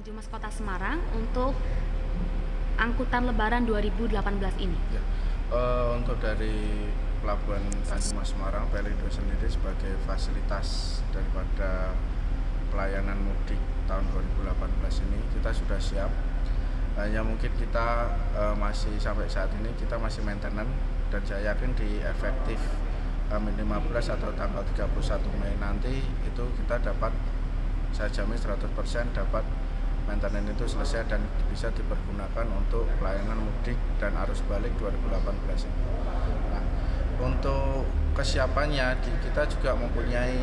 Tanjung Mas Kota Semarang untuk angkutan Lebaran 2018 ini? Ya, untuk dari Pelabuhan Tanjung Mas Semarang, Pelindo sendiri sebagai fasilitas daripada pelayanan mudik tahun 2018 ini kita sudah siap. Hanya mungkin kita masih sampai saat ini kita masih maintenance, dan saya yakin di efektif H-15 atau tanggal 31 Mei nanti itu kita dapat, saya jamin 100% dapat maintenance itu selesai dan bisa dipergunakan untuk pelayanan mudik dan arus balik 2018 ini. Nah, untuk kesiapannya kita juga mempunyai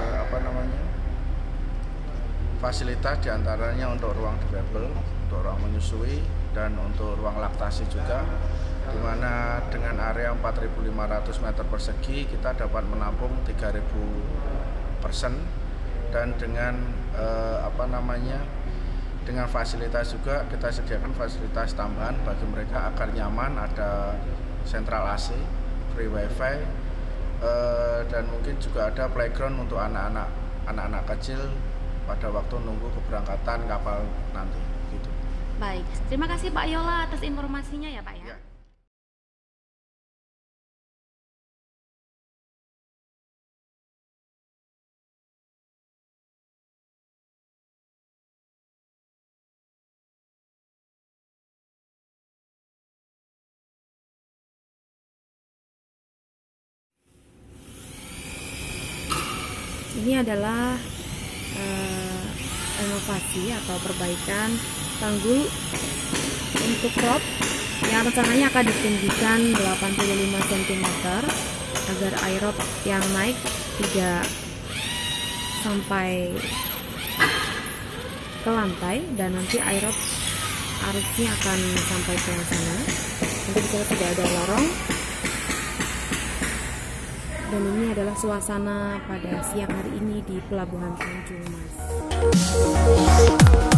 fasilitas diantaranya untuk ruang difabel, untuk ruang menyusui, dan untuk ruang laktasi juga, di mana dengan area 4.500 meter persegi kita dapat menampung 3.000 person, dan dengan dengan fasilitas juga kita sediakan fasilitas tambahan bagi mereka agar nyaman, ada sentral AC, free wifi, dan mungkin juga ada playground untuk anak-anak kecil pada waktu nunggu keberangkatan kapal nanti gitu. Baik, terima kasih Pak Yola atas informasinya ya Pak ya. Ini adalah renovasi atau perbaikan tanggul untuk prop yang rencananya akan ditinggikan 85 cm agar aerop yang naik tidak sampai ke lantai, dan nanti aerop arusnya akan sampai ke sana. Nanti di sana tidak ada lorong. Dan ini adalah suasana pada siang hari ini di Pelabuhan Tanjung Mas.